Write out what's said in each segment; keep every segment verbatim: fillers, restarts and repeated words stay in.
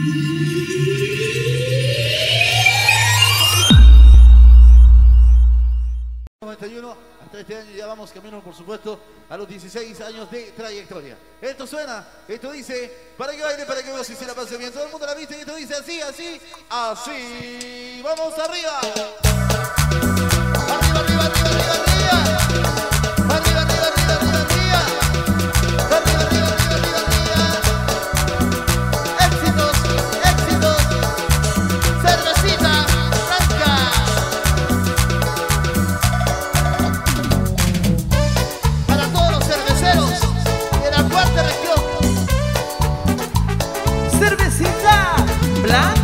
noventa y uno, hasta este año ya vamos camino, por supuesto, a los dieciséis años de trayectoria. Esto suena, esto dice, para que baile, para que goce y se la pase bien. Todo el mundo la viste y esto dice así, así, así. ¡Vamos arriba! ¡Arriba, arriba, arriba, arriba, arriba! ¡Arriba, arriba, arriba, arriba, arriba! ¡Arriba, arriba, arriba, arriba, arriba! ¡Éxitos, éxitos! ¡Cervecita blanca! Para todos los cerveceros de la cuarta región. ¡Cervecita blanca!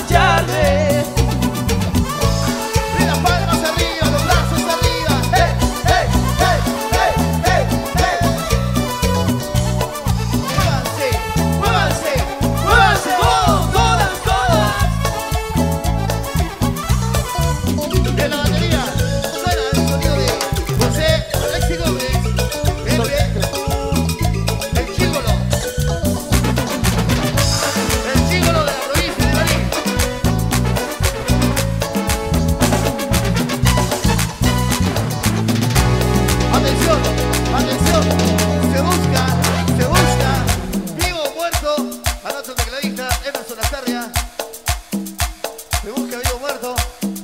Las palmas arriba, los brazos arriba, ¡eh! Atención, se busca, se busca, vivo o muerto, a nuestro tecladista Emerson Azarria. Se busca vivo o muerto,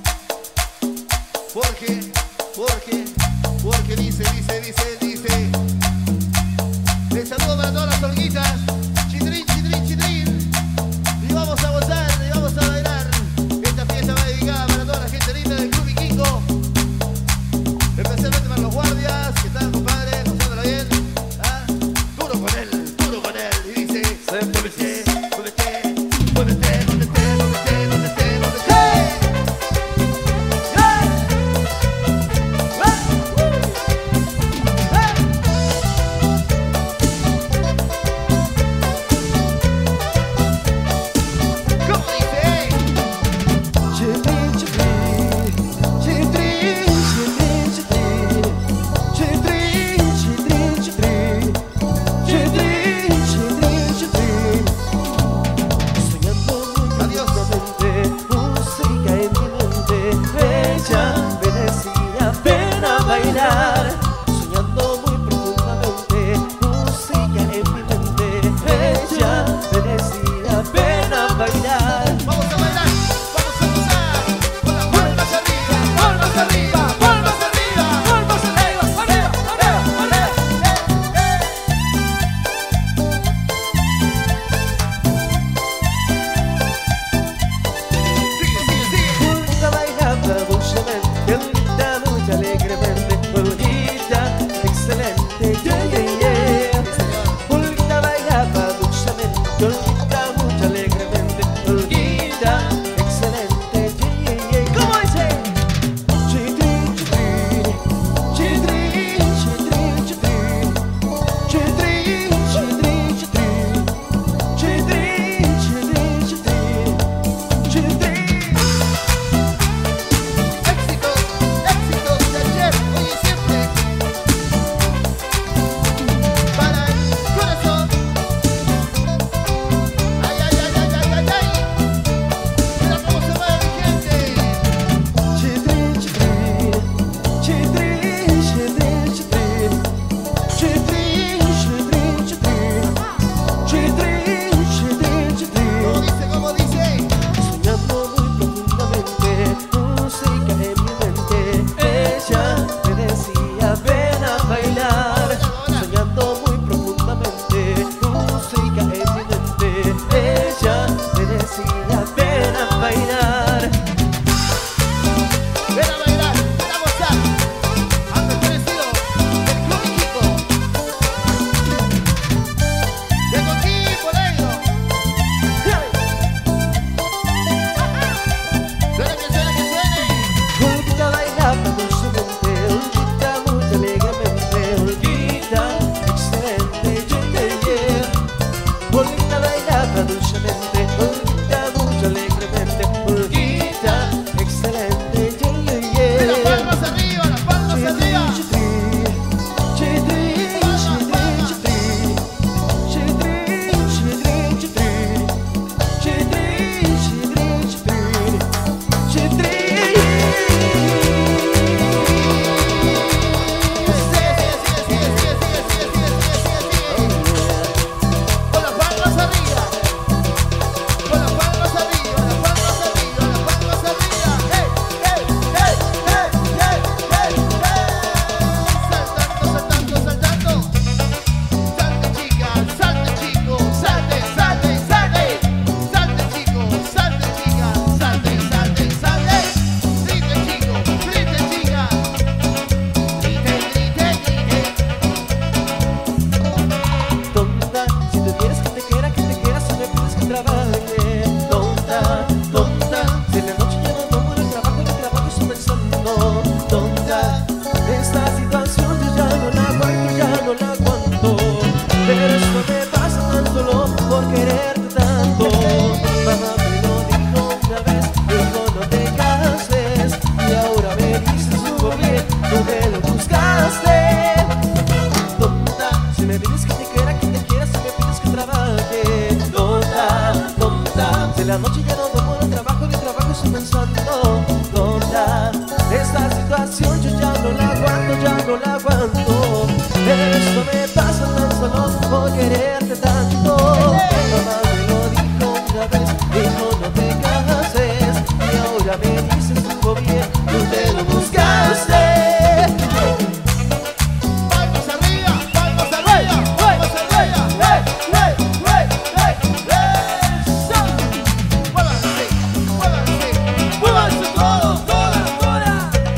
porque, porque, porque dice, dice, dice, dice. Les saludo para todas las horguitas, chitrín, chitrín, chitrín. Y vamos a gozar, y vamos a bailar. Esta fiesta va dedicada para toda la gente linda del Club Vikingo. Especialmente para los guardias, que están, compadre, pasándola bien. ¿Ah? Duro con él, duro con él. Y dice, muévete, muévete, muévete, muévete, muévete, muévete, muévete. ¿Cómo dice? Chitrin, chitrin, chitrin, chitrin, chitrin, chitrin, chitrin, chitrin, chitrin, chitrin. Soñando muy Adiós. profundamente, música en mi mente, ella me decía ven a bailar. Soñando muy profundamente, música en mi mente, ella me decía ven a bailar. Vamos a bailar, vamos a gozar. Con las palmas arriba, palmas arriba, palmas arriba. Palmas arriba, arriba, arriba, arriba. Sigue, sigue, sigue. Olga bailaba dulcemente, Olguita muy alegremente, Olguita excelente, yeah, yeah, yeah. Olguita bailaba dulcemente, Olguita muy alegremente, Olguita excelente, yeah, yeah, yeah. ¿Cómo dice? Chitrin, chitrin, chitrin, chitrin, chitrin, chitrin, chitrin, chitrin, chitrin, chitrin, chitrin, chitrin. Éxito, éxito. tú te lo buscaste. Palmas arriba, palmas arriba, palmas arriba. ¡Hey, hey, hey, hey, hey! Muévanse, muévanse. ¡Muévanse todos, todas, todas!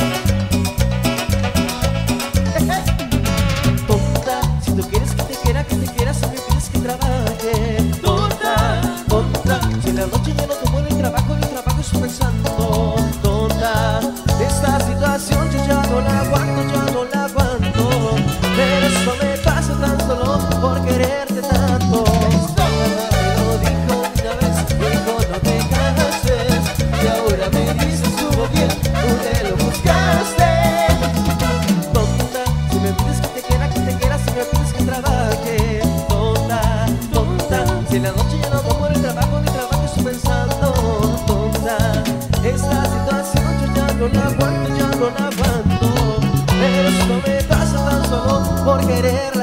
Tonta, si tú quieres que te quiera, que te quiera, si me pides que trabaje. Tonta, tonta, si en la noche ya no tomo el trabajo, el trabajo estoy pensando. Tonta, esta situación yo ya no la aguanto, ya no la aguanto. Pero esto me pasa tan solo por quererte tanto. Me lo dijo una vez, dijo no te canses. Y ahora me dices estuvo bien, tú te lo buscaste. Tonta, si me pides que te quiera, que te quiera, si me pides que trabaje. Tonta, tonta, si en la noche ya no tomo el trabajo, mi trabajo estoy pensando. Tonta, esta situación yo ya no la aguanto, ya no la aguanto. Pero esto me pasa tan solo por quererla